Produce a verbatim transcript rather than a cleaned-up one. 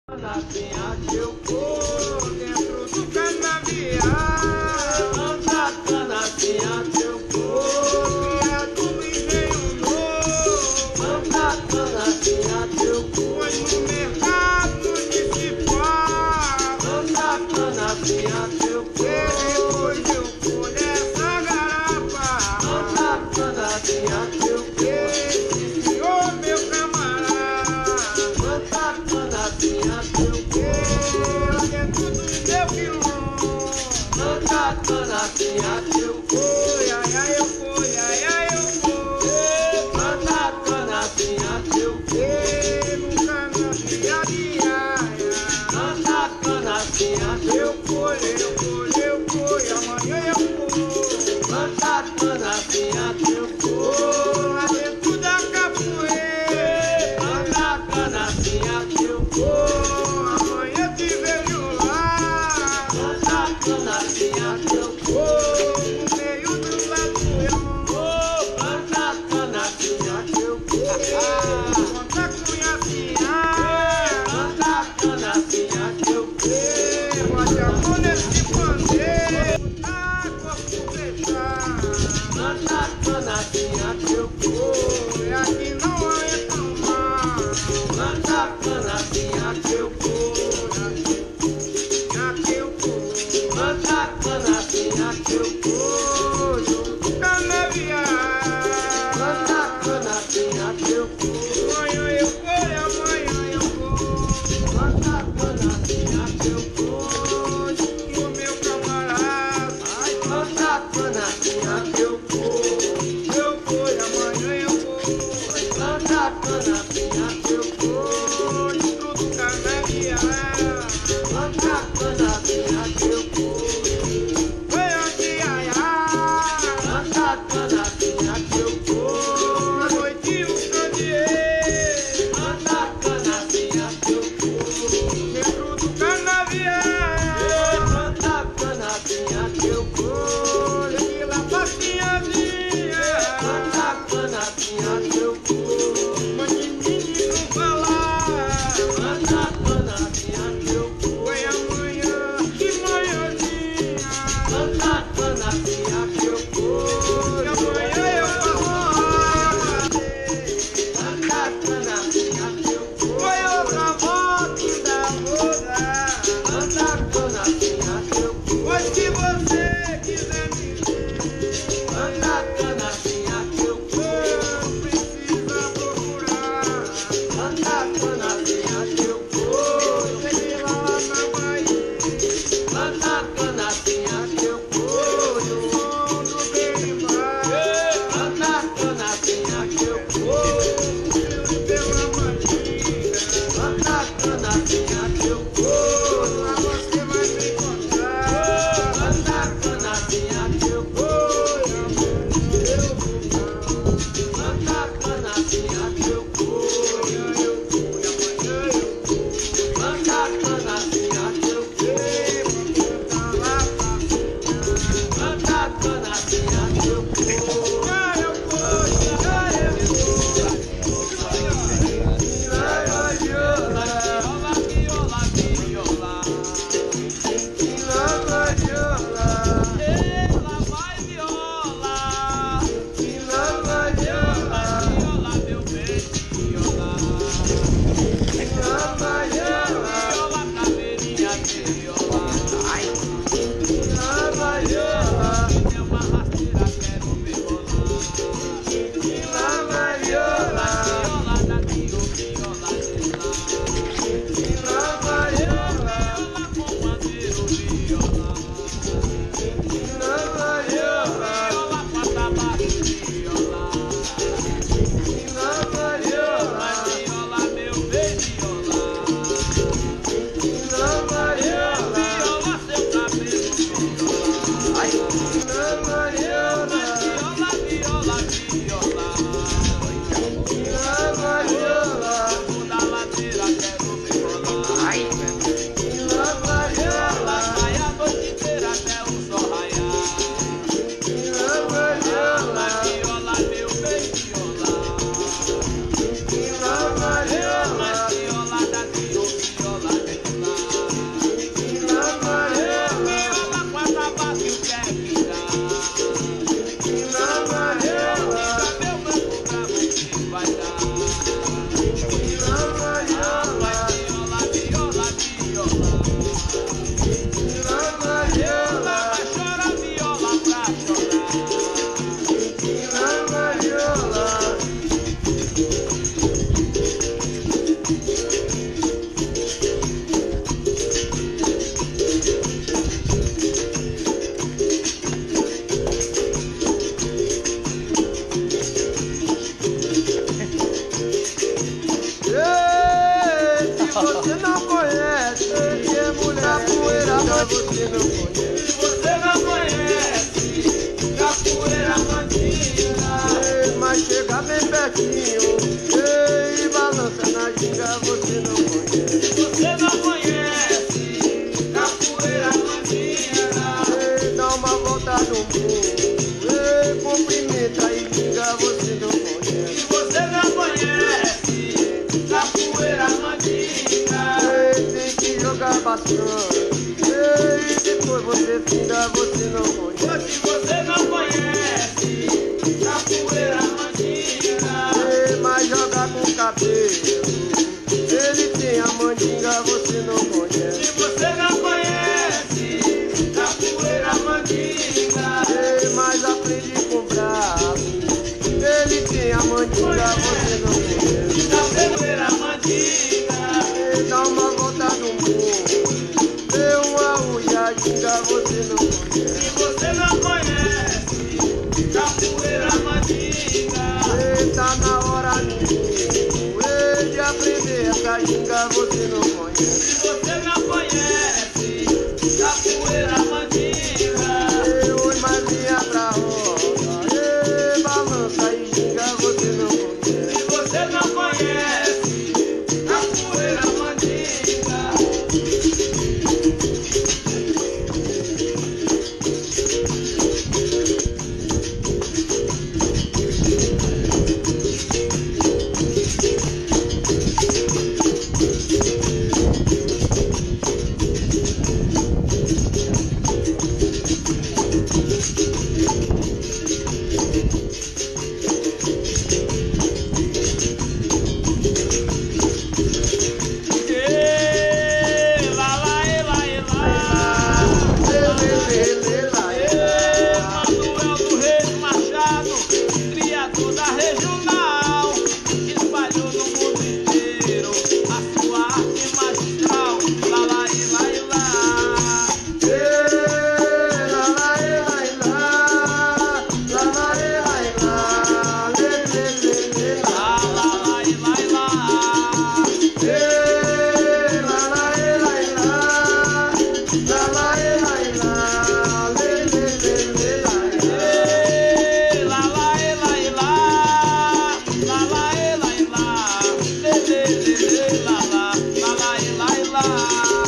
Canacinha que eu vou dentro do canavial. Anda canacinha que eu vou criado no engenho novo. Anda canacinha que eu vou no mercado municipal. Anda canacinha que eu vou depois eu vou nessa garapa. Anda canacinha que eu vou esse senhor meu camarada. Anda canacinha que eu vou dentro do meu quilombo. Anda canacinha que eu vou, ai ai eu vou, ai ai eu vou. Anda canacinha que eu vou no canacinha de aia. Anda canacinha que eu vou, eu vou, eu vou e amanhã eu vou. Anda canacinha que eu vou lá dentro da capoeira. Anda canacinha que eu vou, amanhã te vejo lá. Anda canacinha que eu vou no meio do lagoão. Anda canacinha que eu vou conta cunhacinha. Anda canacinha que eu vou bote a mão nesse pandeiro, tá corpo fechado. Anda canacinha que eu vou e aqui não entra mal. Anda canacinha que eu vou, aqui eu vou. Anda canacinha que eu vou junto canavial. Anda canacinha que eu vou, amanhã eu vou e amanhã eu vou. Anda canacinha que eu vou junto com meu camarada. Anda canacinha que eu vou, eu vou e amanhã eu vou. Anda canacinha que eu vou dentro do canavial. Anda canacinha que eu vou, foi onde ai ai. Anda canacinha que eu vou, à noite no candeeiro. Anda canacinha que eu vou, dentro do canavial. Anda canacinha que eu vou, e lá passinhazinha. Anda canacinha que eu vou, mas de mim não falar. Anda canacinha que eu vou, foi amanhã, que manhãzinha. Anda canacinha que eu vou, e amanhã eu vou. Anda canacinha que eu vou, foi outra volta da moda. Anda canacinha que eu vou, pois se você quiser me ver. Anda canacinha que eu vou, precisa procurar. Anda canacinha que eu vou, cheguei lá na Bahia. Anda canacinha que eu vou, no som do berimbau. Anda canacinha que eu vou, pela magia. Anda canacinha que eu vou, lá você vai me encontrar. Anda canacinha que eu vou, e amanhã eu vou. Anda canacinha que eu vou, amanhã eu vou, e amanhã eu vou. Anda canacinha que eu vou, vou cantar lá pra frente. Anda canacinha que eu vou, já eu vou, já eu vou. Já eu vou. não conhece, que é mulher capoeira você não conhece. Se você não conhece capoeira mandinga, mas chega bem pertinho e balança na ginga, você não conhece. Se você não conhece capoeira mandinga, dá uma volta no mundo, cumprimenta e ginga, você não conhece. Se você não conhece capoeira mandinga, tem que jogar bastante e depois você finda, você não conhece. Se você não conhece capoeira mandinga, mas joga com cabelo, ele tem a mandinga, você não conhece. Se você não conhece capoeira mandinga, mas aprende com bravo, ele tem a mandinga, você não conhece. Capoeira mandinga, dá uma volta no mundo, dê uma uia, ginga, você não conhece. Se você não conhece capoeira mandinga, tá na hora nenhuma de aprender essa ginga, você não conhece. Se você não conhece capoeira mandinga, oi, Maria pra roda, balança e ginga, você não conhece. Se você não conhece capoeira mandinga, la la la la la.